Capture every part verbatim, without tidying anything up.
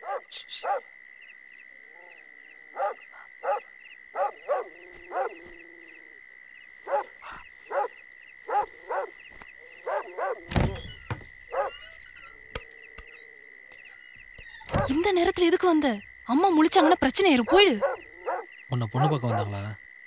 இந்த நேரத்துல எதுக்கு வந்த? அம்மா முழிச்சாங்கன்னா பிரச்சனை ஆயிரும், போயிடு. உன்னை பொண்ணு பார்க்க வந்தாங்களா?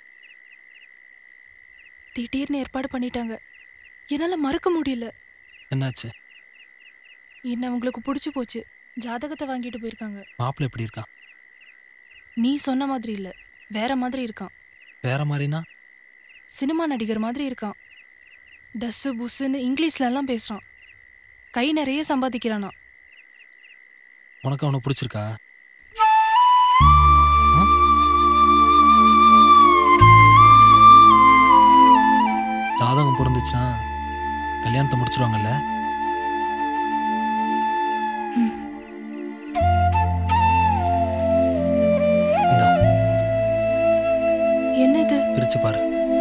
திடீர்னு ஏற்பாடு பண்ணிட்டாங்க, என்னால மறக்க முடியல. என்னாச்சு? என்ன உங்களுக்கு பிடிச்சு போச்சு, ஜாதகத்தை வாங்கிட்டு போயிருக்காங்க. மாப்பிள்ளை எப்படி இருக்கான்? நீ சொன்ன மாதிரி இல்ல, வேற மாதிரி இருக்கான். வேற மாதிரினா? சினிமா நடிகர் மாதிரி இருக்கான். டஸ்ஸு புஸ்ஸுன்னு இங்கிலீஷ்ல எல்லாம் பேசுறான். கை நிறைய சம்பாதிக்கிறானா. உனக்கு அவனை பிடிச்சிருக்கா? ஜாதகம் பொருந்துச்சுன்னா கல்யாணத்தை முடிச்சிருவாங்கல்ல? என்னது? பிரிச்சு பாரு.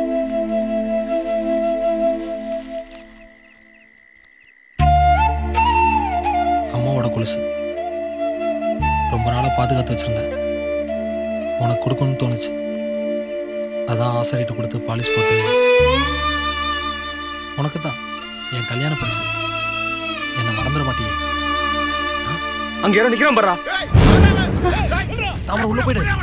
அம்மாவோட கொலுசு ரொம்ப நாளாக பாதுகாத்து வச்சிருந்தேன். உனக்கு கொடுக்கணும்னு தோணுச்சு, அதான் ஆசாரிட்டு கொடுத்து பாலிஷ் போட்டு. உனக்கு தான் என் கல்யாண பரிசு. என்னை மறந்துட மாட்டியே. அங்க யாரும் நிக்கிறான் பாரா. நாம உள்ள போயிடு.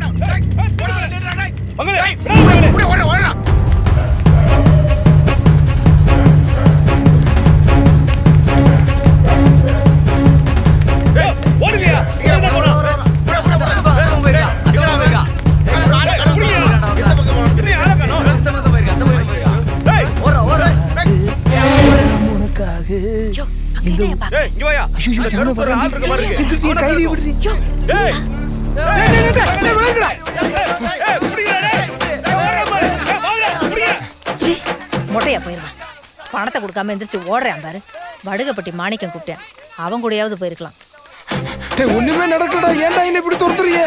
மொட்டையா போயிருவான். பணத்தை கொடுக்காம எந்திரிச்சு ஓடுறேன் பாரு. வடுகப்பட்டி மாணிக்கம் கூப்பிட்டேன், அவன் கூடயாவது போயிருக்கலாம். ஒண்ணுமே நடக்கடா, ஏன்டா என்ன இப்படி துரத்துறீங்க?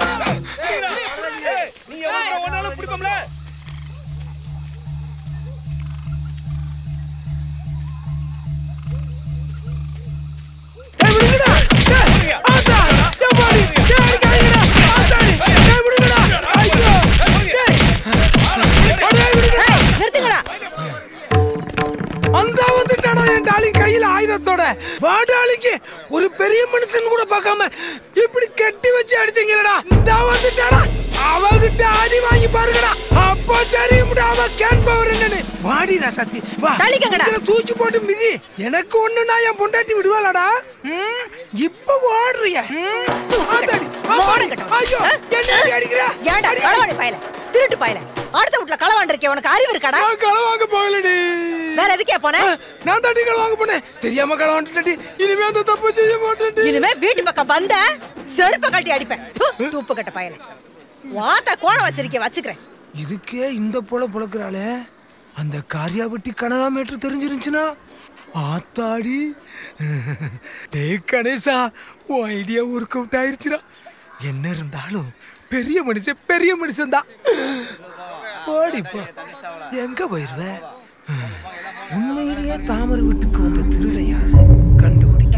வாடாளிக்கு ஒரு பெரிய மனுஷன் கூட பார்க்காம இப்படி கட்டி வச்சு அடிச்சீங்களடா. இந்த வந்துட்டாடா, அவகிட்ட அடி வாங்கி பாருங்கடா, அப்போ தெரியும்டா அவ கேன் பவர் என்னன்னு. வாடி ராசாத்தி வா, இதுல தூக்கி போட்டு மிதி. எனக்கு ஒண்ணுனா என் பொண்டாட்டி விடுவாளடா. இப்ப ஓடுறிய ஐயோ என்ன அடிக்கிற? ஏன்டா களவாணி பயல, திருட்டு பயல, அடுத்த வீட்ல களவாண்டு இருக்கே, உனக்கு அறிவு இருக்காடா? நான் களவாங்க போகலடி. வேற எதுக்கே போன? நான் தாண்டி களவாங்க போனேன், தெரியாம களவாண்டுட்டடி. இனிமே அந்த தப்பு செய்ய மாட்டேன். இனிமே வீட்டு பக்கம் வந்த செருப்ப கட்டி அடிப்பேன். தூப்பு கட்ட பயல, வாத்த கோண வச்சிருக்கே வச்சுக்கிறேன். இதுக்கே இந்த போல புலக்குறாளே, அந்த காரியாவட்டி கனகாமேட்டர் தெரிஞ்சிருந்துச்சுன்னா ஆத்தாடி. டேய் கணேசா, உன் ஐடியா ஒர்க் அவுட் ஆயிருச்சுடா. என்ன இருந்தாலும் பெரிய மனுஷன் பெரிய மனுஷன் தான். ஓடிப்போ, எங்க போயிருவ? உண்மையிலேயே தாமரை வீட்டுக்கு வந்த திருட